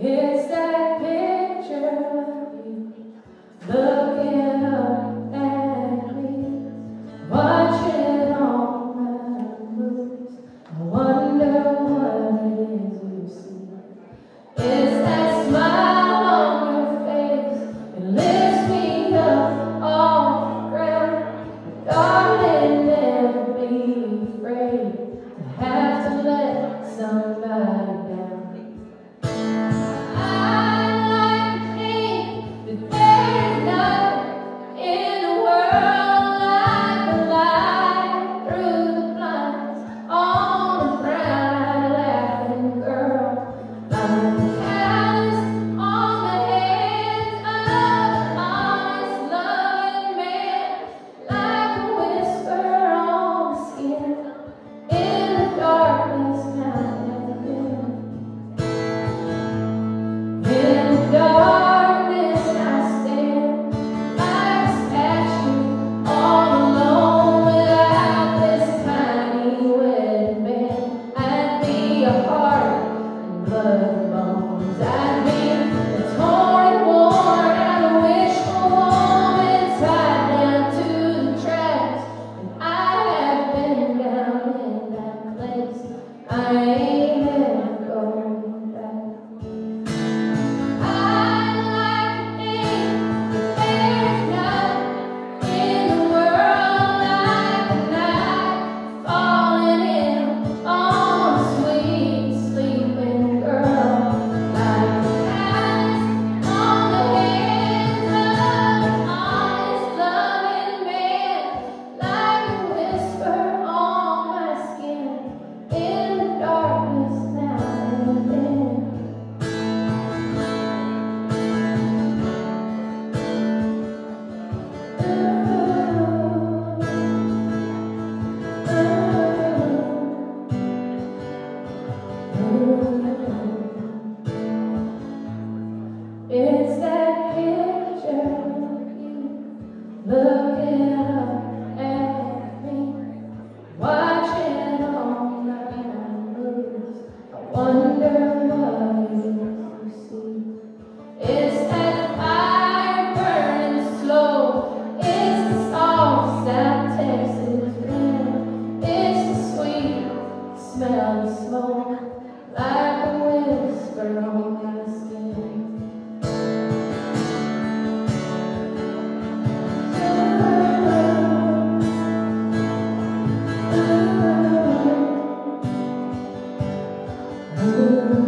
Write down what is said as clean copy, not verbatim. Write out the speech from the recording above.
It's that picture of you looking up at me, watching all my moves. I wonder what it is you see. It's that smile on your face. It lifts me up off the ground. Darling, never be afraid to have to let somebody down. It's that picture of you looking up at me, watching all my moves. I wonder what it is you see. It's that fire burning slow. It's the soft South Texas wind. It's the sweet smell of smoke, like a whisper on my skin. Ooh.